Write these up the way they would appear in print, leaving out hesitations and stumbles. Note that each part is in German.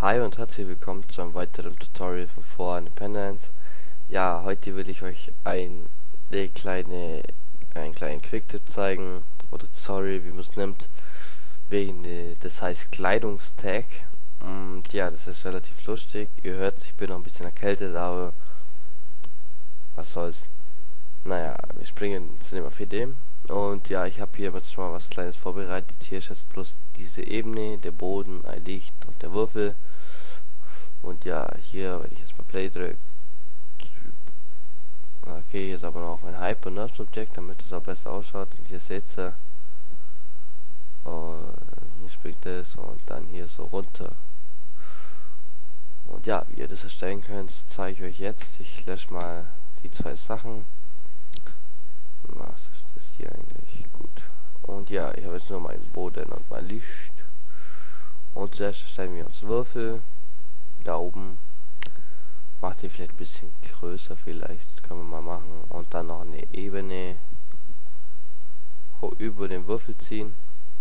Hi und herzlich willkommen zu einem weiteren Tutorial von 4 Independence. Ja, heute will ich euch einen kleinen Quick-Tipp zeigen oder Tutorial, wie man es nimmt, das heißt Kleidungstag. Und ja, das ist relativ lustig. Ihr hört, ich bin noch ein bisschen erkältet, aber was soll's. Naja, wir springen ins Cinema 4D. Und ja, ich habe hier jetzt schon mal was Kleines vorbereitet. Hier ist jetzt bloß diese Ebene, der Boden, ein Licht und der Würfel. Und ja, hier, wenn ich jetzt mal Play drücke, okay, hier ist aber noch ein Hyper-Nerves-Objekt, damit es auch besser ausschaut. Und hier seht ihr, hier springt es und dann hier so runter. Und ja, wie ihr das erstellen könnt, zeige ich euch jetzt. Ich lösche mal die zwei Sachen. Was ist das hier eigentlich? Gut. Und ja, ich habe jetzt nur meinen Boden und mein Licht. Und zuerst erstellen wir uns Würfel. Da oben. Macht die vielleicht ein bisschen größer, vielleicht können wir mal machen. Und dann noch eine Ebene über den Würfel ziehen.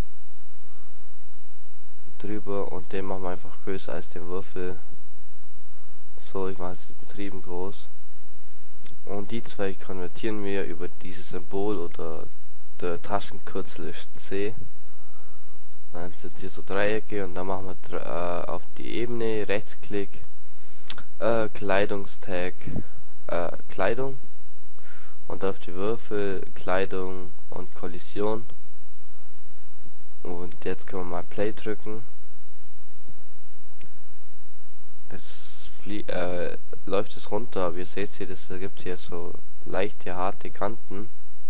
Drüber und den machen wir einfach größer als den Würfel. So, ich mache es übertrieben groß. Und die zwei konvertieren wir über dieses Symbol oder der Taschenkürzel ist C. Dann sind hier so Dreiecke und dann machen wir auf die Ebene Rechtsklick, Kleidungstag, Kleidung und auf die Würfel Kleidung und Kollision. Und jetzt können wir mal Play drücken. Läuft es runter, aber ihr seht hier, das ergibt hier so leichte, harte Kanten.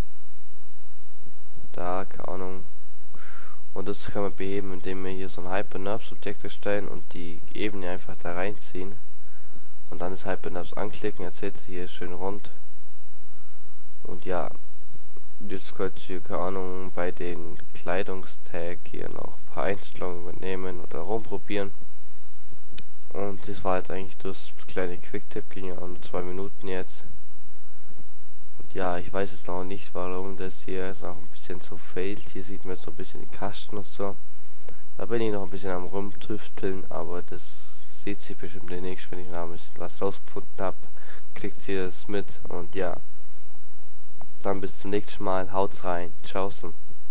Da, keine Ahnung. Und das kann man beheben, indem wir hier so ein Hyper-Nerves-Objekt erstellen und die Ebene einfach da reinziehen. Und dann das Hyper-Nerves anklicken, jetzt seht ihr hier schön rund. Und ja, jetzt könnt ihr, keine Ahnung, bei den Kleidungstag hier noch ein paar Einstellungen übernehmen oder rumprobieren. Und das war jetzt eigentlich das kleine Quick-Tipp, ging ja auch nur 2 Minuten jetzt. Und ja, ich weiß jetzt noch nicht, warum das hier ist auch ein bisschen so fehlt. Hier sieht man jetzt so ein bisschen die Kasten und so. Da bin ich noch ein bisschen am rumtüfteln, aber das sieht sich bestimmt demnächst, wenn ich noch ein bisschen was rausgefunden habe. Kriegt ihr das mit und ja. Dann bis zum nächsten Mal, haut's rein, tschaußen.